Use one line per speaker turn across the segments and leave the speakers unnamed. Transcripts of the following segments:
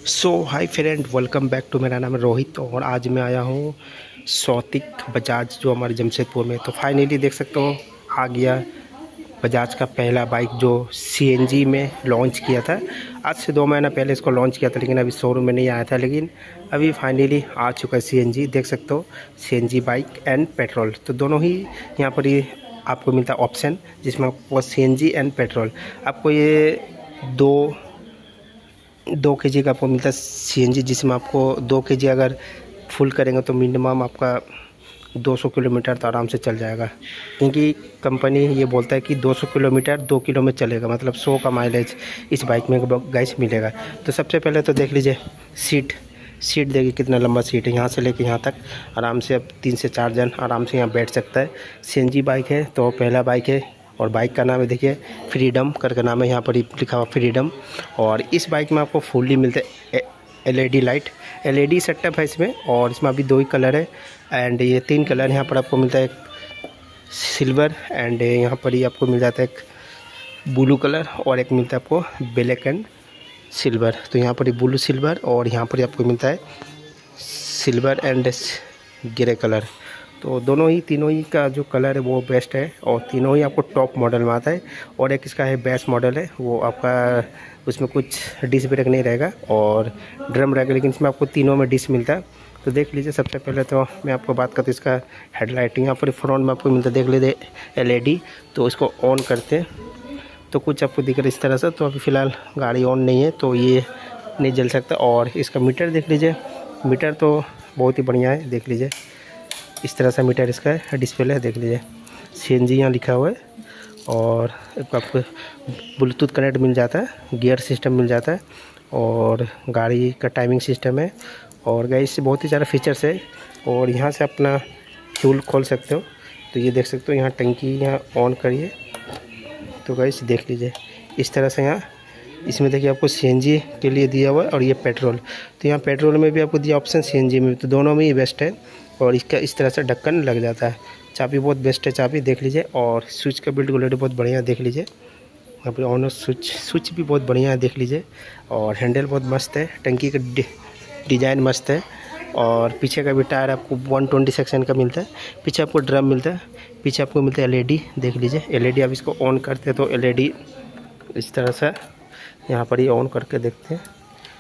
So hi friend, welcome back to. मेरा नाम है रोहित और आज मैं आया हूँ सौतिक बजाज जो हमारे जमशेदपुर में। तो फाइनली देख सकते हो आ गया बजाज का पहला बाइक जो सीएनजी में लॉन्च किया था। आज से 2 महीना पहले इसको लॉन्च किया था, लेकिन अभी शोरूम में नहीं आया था, लेकिन अभी फाइनली आ चुका है सीएनजी। देख सकते हो सीएनजी बाइक एंड पेट्रोल, तो दोनों ही यहाँ पर ही आपको मिलता है ऑप्शन, जिसमें आपको सीएनजी एंड पेट्रोल आपको ये 2 kg का आपको मिलता है सीएनजी, जिसमें आपको 2 kg अगर फुल करेंगे तो मिनिमम आपका 200 किलोमीटर तो आराम से चल जाएगा, क्योंकि कंपनी ये बोलता है कि 200 किलोमीटर 2 किलो में चलेगा, मतलब 100 का माइलेज इस बाइक में गाइस मिलेगा। तो सबसे पहले तो देख लीजिए सीट देखिए कितना लंबा सीट है, यहाँ से लेके यहाँ तक आराम से अब 3 से 4 जन आराम से यहाँ बैठ सकता है। सीएनजी बाइक है तो पहला बाइक है और बाइक का नाम है देखिए फ्रीडम करके नाम है, यहाँ पर ही लिखा हुआ फ्रीडम। और इस बाइक में आपको फुल्ली मिलता है एलईडी लाइट, एलईडी सेटअप है इसमें, और इसमें अभी 2 ही कलर है एंड ये 3 कलर यहाँ पर आपको मिलता है, एक सिल्वर एंड यहाँ पर ही आपको मिल जाता है एक ब्लू कलर और एक मिलता है आपको ब्लैक एंड सिल्वर। तो यहाँ पर ही ब्लू सिल्वर और यहाँ पर ही आपको मिलता है सिल्वर एंड ग्रे कलर। तो तीनों ही का जो कलर है वो बेस्ट है और तीनों ही आपको टॉप मॉडल में आता है। और एक इसका है बेस्ट मॉडल है, वो आपका उसमें कुछ डिस्क ब्रेक नहीं रहेगा और ड्रम रहेगा, लेकिन इसमें आपको तीनों में डिस्क मिलता है। तो देख लीजिए, सबसे पहले तो मैं आपको बात करता हूँ इसका हेडलाइट। यहाँ पर फ्रंट में आपको मिलता है, देख लीजिए एलईडी। तो इसको ऑन करते तो कुछ आपको दिख रहा है इस तरह से। तो अभी फ़िलहाल गाड़ी ऑन नहीं है तो ये नहीं जल सकता। और इसका मीटर देख लीजिए, मीटर तो बहुत ही बढ़िया है, देख लीजिए इस तरह से मीटर इसका है, डिस्प्ले है, देख लीजिए सीएनजी यहाँ लिखा हुआ है। और आपको ब्लूटूथ कनेक्ट मिल जाता है, गियर सिस्टम मिल जाता है और गाड़ी का टाइमिंग सिस्टम है। और गाइस बहुत ही ज़्यादा फीचर्स है। और यहाँ से अपना फ्यूल खोल सकते हो, तो ये देख सकते हो यहाँ टंकी यहाँ ऑन करिए तो गाइस देख लीजिए इस तरह से। यहाँ इसमें देखिए आपको सीएनजी के लिए दिया हुआ है और ये पेट्रोल। तो यहाँ पेट्रोल में भी आपको दिया ऑप्शन, सीएनजी में, तो दोनों में ही बेस्ट है। और इसका इस तरह से ढक्कन लग जाता है। चाबी बहुत बेस्ट है, चाबी देख लीजिए। और स्विच का बिल्ड क्वालिटी बहुत बढ़िया है, देख लीजिए यहाँ पर ऑन स्विच भी बहुत बढ़िया है, देख लीजिए। और हैंडल बहुत मस्त है, टंकी का डिज़ाइन मस्त है। और पीछे का भी टायर आपको 120 सेक्शन का मिलता है। पीछे आपको ड्रम मिलता है, पीछे आपको मिलता है एलईडी, देख लीजिए एलईडी। आप इसको ऑन करते हैं तो एलईडी इस तरह से यहाँ पर ही ऑन करके देखते हैं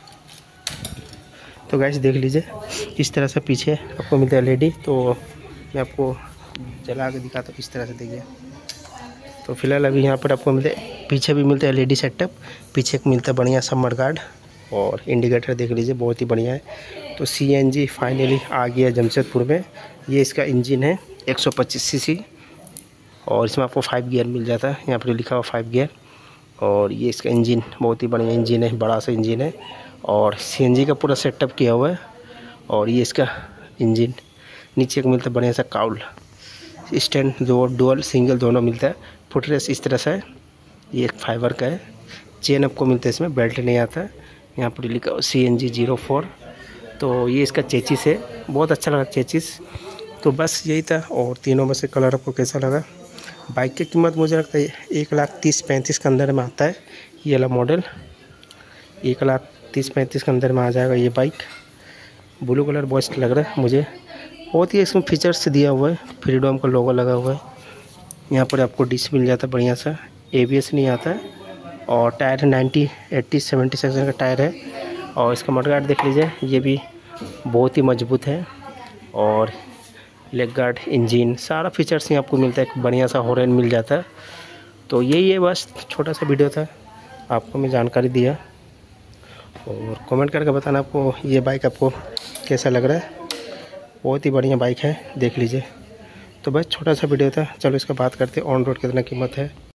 तो गाइस देख लीजिए इस तरह से पीछे आपको मिलता है एलईडी। तो मैं आपको जला के दिखाता हूँ इस तरह से, देखिए। तो फिलहाल अभी यहाँ पर आपको मिलता है, पीछे भी मिलता है एलईडी सेटअप, पीछे मिलता है बढ़िया सा मडगार्ड और इंडिकेटर, देख लीजिए बहुत ही बढ़िया है। तो सीएनजी फाइनली आ गया जमशेदपुर में। ये इसका इंजन है 125 सीसी और इसमें आपको 5 गियर मिल जाता है, यहाँ पर लिखा हुआ 5 गियर। और ये इसका इंजन बहुत ही बढ़िया इंजन है, बड़ा सा इंजन है और सीएनजी का पूरा सेटअप किया हुआ है। और ये इसका इंजन नीचे को मिलता है बढ़िया सा काउल स्टैंड, जो डुअल सिंगल दोनों मिलता है। फुटरेस इस तरह से है, ये एक फाइबर का है। चेन आपको मिलता है, इसमें बेल्ट नहीं आता है। यहाँ पर लिखा हुआ CNG 04। तो ये इसका चेचिस है, बहुत अच्छा लगा चेचिस। तो बस यही था। और तीनों में से कलर आपको कैसा लगा? बाइक की कीमत मुझे लगता है 1,30,35 के अंदर में आता है ये वाला मॉडल। 1,30,35 के अंदर में आ जाएगा ये बाइक। ब्लू कलर बेस्ट लग रहा है मुझे, बहुत ही इसमें फीचर्स दिया हुआ है। फ्रीडम का लोगो लगा हुआ है, यहाँ पर आपको डिस्क मिल जाता है बढ़िया सा, ABS नहीं आता है। और टायर 90, 80, 70 सेक्शन का टायर है। और इसका मडगार्ड देख लीजिए, ये भी बहुत ही मजबूत है। और लेग गार्ड, इंजन, सारा फीचर्स ही आपको मिलता है, एक बढ़िया सा हॉर्न मिल जाता है। तो यही है, बस छोटा सा वीडियो था, आपको मैं जानकारी दिया। और कमेंट करके बताना आपको ये बाइक आपको कैसा लग रहा है। बहुत ही बढ़िया बाइक है, देख लीजिए। तो बस छोटा सा वीडियो था, चलो इसका बात करते हैं ऑन रोड कितना कीमत है।